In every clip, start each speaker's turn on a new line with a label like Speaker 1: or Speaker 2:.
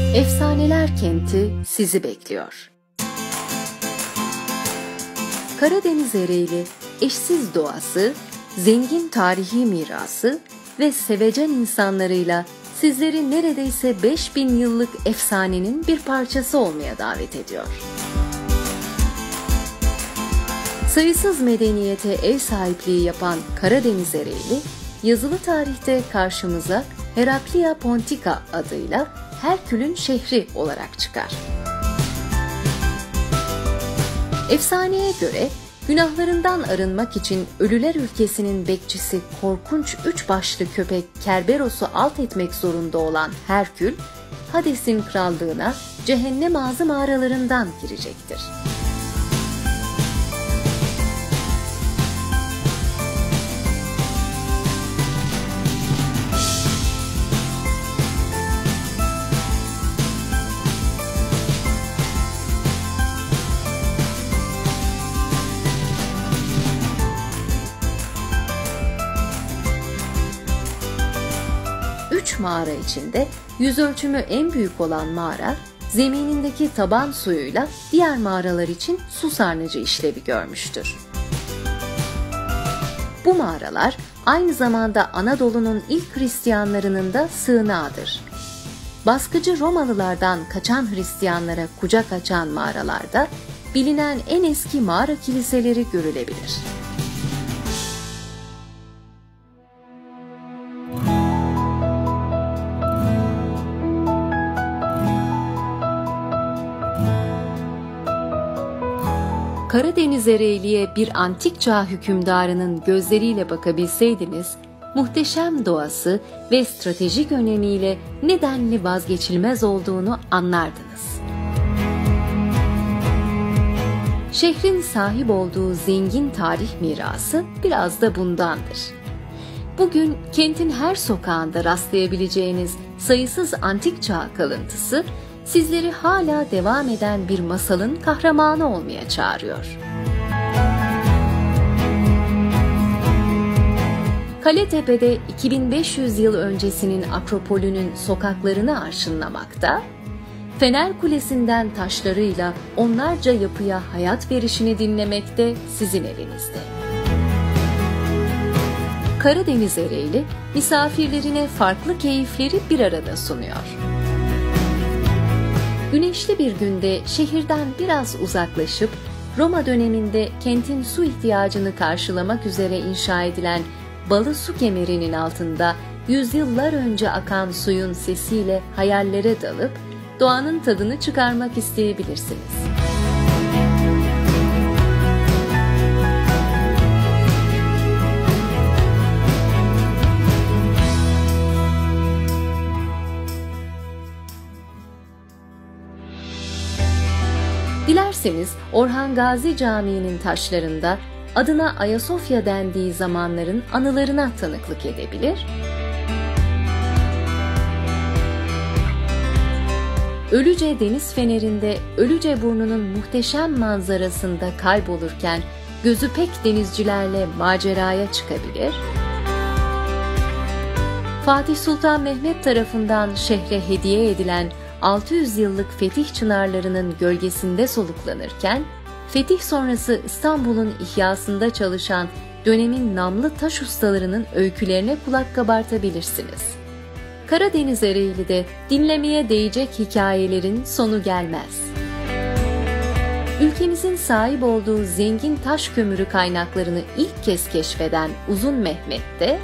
Speaker 1: Efsaneler Kenti sizi bekliyor. Karadeniz Ereğli, eşsiz doğası, zengin tarihi mirası ve sevecen insanlarıyla sizleri neredeyse 5000 yıllık efsanenin bir parçası olmaya davet ediyor. Sayısız medeniyete ev sahipliği yapan Karadeniz Ereğli, yazılı tarihte karşımıza Heraklia Pontica adıyla Herkül'ün şehri olarak çıkar. Efsaneye göre günahlarından arınmak için ölüler ülkesinin bekçisi korkunç 3 başlı köpek Kerberos'u alt etmek zorunda olan Herkül, Hades'in krallığına cehennem ağzı mağaralarından girecektir. Mağara içinde yüz ölçümü en büyük olan mağara, zeminindeki taban suyuyla diğer mağaralar için su sarnıcı işlevi görmüştür. Bu mağaralar aynı zamanda Anadolu'nun ilk Hristiyanlarının da sığınağıdır. Baskıcı Romalılardan kaçan Hristiyanlara kucak açan mağaralarda bilinen en eski mağara kiliseleri görülebilir. Karadeniz Ereğli'ye bir antik çağ hükümdarının gözleriyle bakabilseydiniz, muhteşem doğası ve stratejik önemiyle nedenli vazgeçilmez olduğunu anlardınız. Şehrin sahip olduğu zengin tarih mirası biraz da bundandır. Bugün kentin her sokağında rastlayabileceğiniz sayısız antik çağ kalıntısı, sizleri hala devam eden bir masalın kahramanı olmaya çağırıyor. Kaletepe'de 2500 yıl öncesinin Akropolü'nün sokaklarını arşınlamakta, Fener Kulesi'nden taşlarıyla onlarca yapıya hayat verişini dinlemekte sizin elinizde. Karadeniz Ereğli, misafirlerine farklı keyifleri bir arada sunuyor. Güneşli bir günde şehirden biraz uzaklaşıp Roma döneminde kentin su ihtiyacını karşılamak üzere inşa edilen Balı Su Kemeri'nin altında yüzyıllar önce akan suyun sesiyle hayallere dalıp doğanın tadını çıkarmak isteyebilirsiniz. Dilerseniz Orhan Gazi Camii'nin taşlarında adına Ayasofya dendiği zamanların anılarına tanıklık edebilir, Ölüce Deniz Feneri'nde Ölüceburnu'nun muhteşem manzarasında kaybolurken gözü pek denizcilerle maceraya çıkabilir, Fatih Sultan Mehmet tarafından şehre hediye edilen 600 yıllık fetih çınarlarının gölgesinde soluklanırken, fetih sonrası İstanbul'un ihyasında çalışan dönemin namlı taş ustalarının öykülerine kulak kabartabilirsiniz. Karadeniz Ereğli'de dinlemeye değecek hikayelerin sonu gelmez. Ülkemizin sahip olduğu zengin taş kömürü kaynaklarını ilk kez keşfeden Uzun Mehmet de,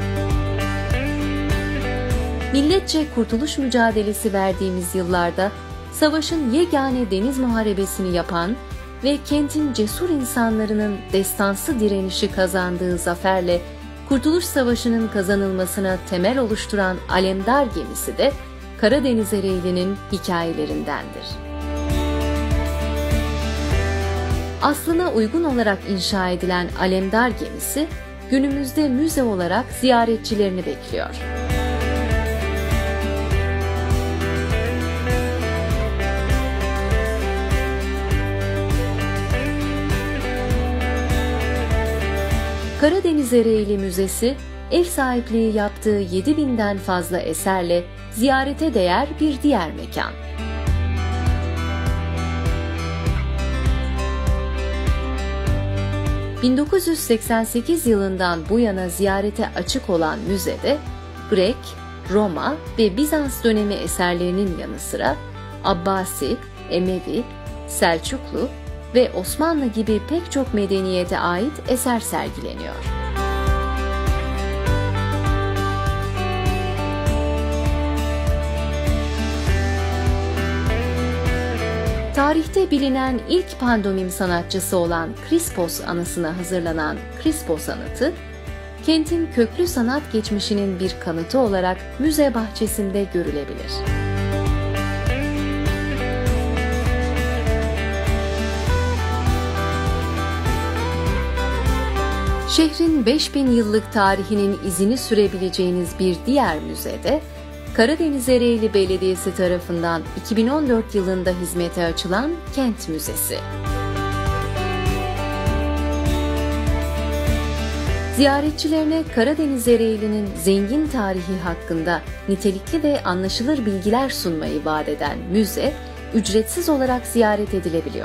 Speaker 1: milletçe kurtuluş mücadelesi verdiğimiz yıllarda savaşın yegane deniz muharebesini yapan ve kentin cesur insanlarının destansı direnişi kazandığı zaferle Kurtuluş Savaşı'nın kazanılmasına temel oluşturan Alemdar gemisi de Karadeniz Ereğli'nin hikayelerindendir. Aslına uygun olarak inşa edilen Alemdar gemisi günümüzde müze olarak ziyaretçilerini bekliyor. Karadeniz Ereğli Müzesi, ev sahipliği yaptığı 7000'den fazla eserle ziyarete değer bir diğer mekan. ...1988 yılından bu yana ziyarete açık olan müzede, Grek, Roma ve Bizans dönemi eserlerinin yanı sıra Abbasi, Emevi, Selçuklu ve Osmanlı gibi pek çok medeniyete ait eser sergileniyor. Tarihte bilinen ilk pandomim sanatçısı olan Krispos anısına hazırlanan Krispos anıtı, kentin köklü sanat geçmişinin bir kanıtı olarak müze bahçesinde görülebilir. Şehrin 5000 yıllık tarihinin izini sürebileceğiniz bir diğer müzede, Karadeniz Ereğli Belediyesi tarafından 2014 yılında hizmete açılan Kent Müzesi. Ziyaretçilerine Karadeniz Ereğli'nin zengin tarihi hakkında nitelikli ve anlaşılır bilgiler sunmayı vaat eden müze, ücretsiz olarak ziyaret edilebiliyor.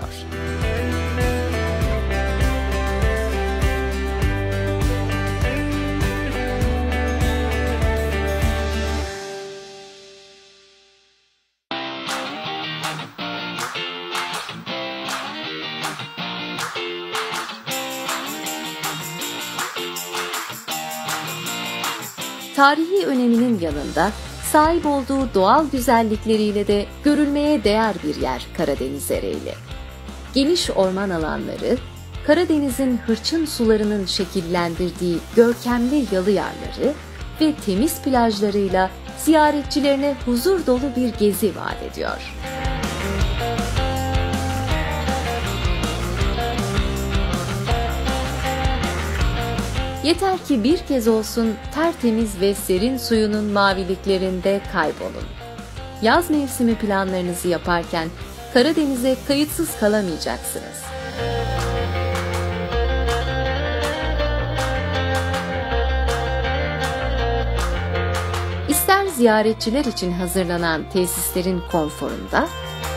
Speaker 1: Tarihi öneminin yanında sahip olduğu doğal güzellikleriyle de görülmeye değer bir yer Karadeniz Ereğli. Geniş orman alanları, Karadeniz'in hırçın sularının şekillendirdiği görkemli yalı yarları ve temiz plajlarıyla ziyaretçilerine huzur dolu bir gezi vaat ediyor. Yeter ki bir kez olsun tertemiz ve serin suyunun maviliklerinde kaybolun. Yaz mevsimi planlarınızı yaparken Karadeniz'e kayıtsız kalamayacaksınız. İster ziyaretçiler için hazırlanan tesislerin konforunda,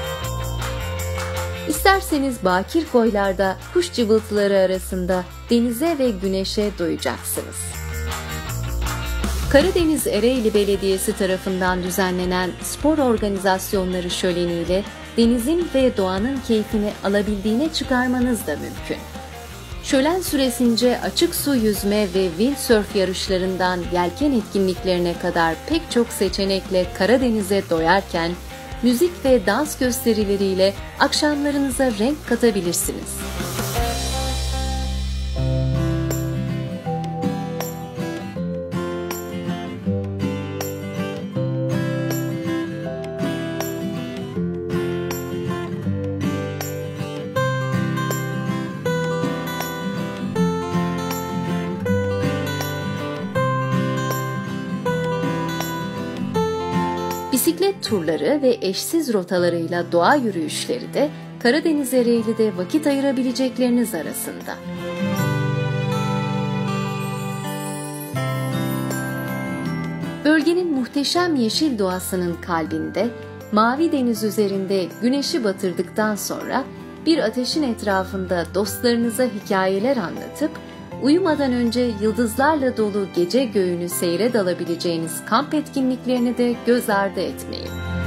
Speaker 1: İsterseniz bakir koylarda kuş cıvıltıları arasında denize ve güneşe doyacaksınız. Karadeniz Ereğli Belediyesi tarafından düzenlenen spor organizasyonları şöleniyle denizin ve doğanın keyfini alabildiğine çıkarmanız da mümkün. Şölen süresince açık su yüzme ve windsurf yarışlarından yelken etkinliklerine kadar pek çok seçenekle Karadeniz'e doyarken, müzik ve dans gösterileriyle akşamlarınıza renk katabilirsiniz. Bisiklet turları ve eşsiz rotalarıyla doğa yürüyüşleri de Karadeniz Ereğli'de vakit ayırabilecekleriniz arasında. Bölgenin muhteşem yeşil doğasının kalbinde, mavi deniz üzerinde güneşi batırdıktan sonra bir ateşin etrafında dostlarınıza hikayeler anlatıp, uyumadan önce yıldızlarla dolu gece göğünü seyre dalabileceğiniz kamp etkinliklerini de göz ardı etmeyin.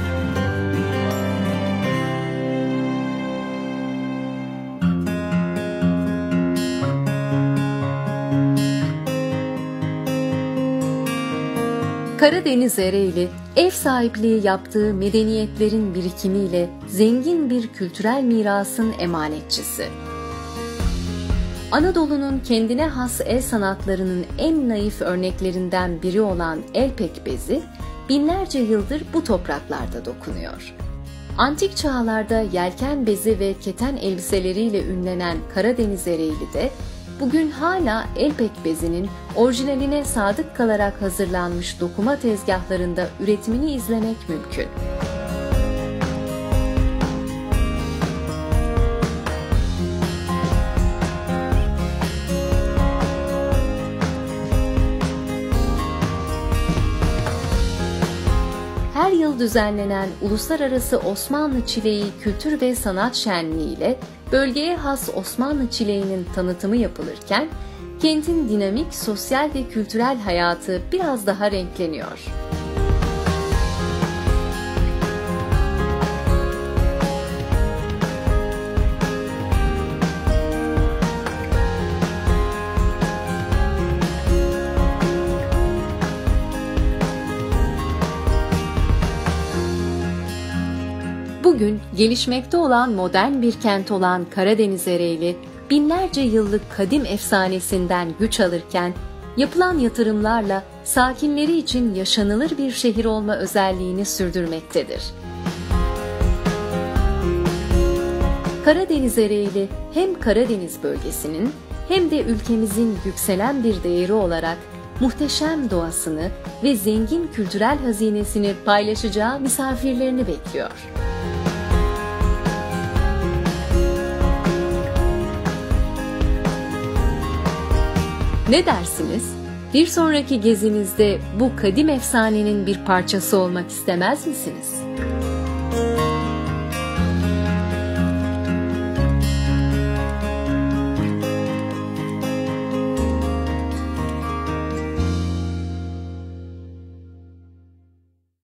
Speaker 1: Karadeniz Ereğli, ev sahipliği yaptığı medeniyetlerin birikimiyle zengin bir kültürel mirasın emanetçisi. Anadolu'nun kendine has el sanatlarının en naif örneklerinden biri olan el pekbezi, binlerce yıldır bu topraklarda dokunuyor. Antik çağlarda yelken bezi ve keten elbiseleriyle ünlenen Karadeniz Ereğli'de, bugün hala el pekbezinin orijinaline sadık kalarak hazırlanmış dokuma tezgahlarında üretimini izlemek mümkün. her yıl düzenlenen Uluslararası Osmanlı Çileği Kültür ve Sanat Şenliği ile bölgeye has Osmanlı çileğinin tanıtımı yapılırken, kentin dinamik sosyal ve kültürel hayatı biraz daha renkleniyor. Bugün gelişmekte olan modern bir kent olan Karadeniz Ereğli, binlerce yıllık kadim efsanesinden güç alırken, yapılan yatırımlarla sakinleri için yaşanılır bir şehir olma özelliğini sürdürmektedir. Karadeniz Ereğli hem Karadeniz bölgesinin hem de ülkemizin yükselen bir değeri olarak muhteşem doğasını ve zengin kültürel hazinesini paylaşacağı misafirlerini bekliyor. Ne dersiniz? Bir sonraki gezinizde bu kadim efsanenin bir parçası olmak istemez misiniz?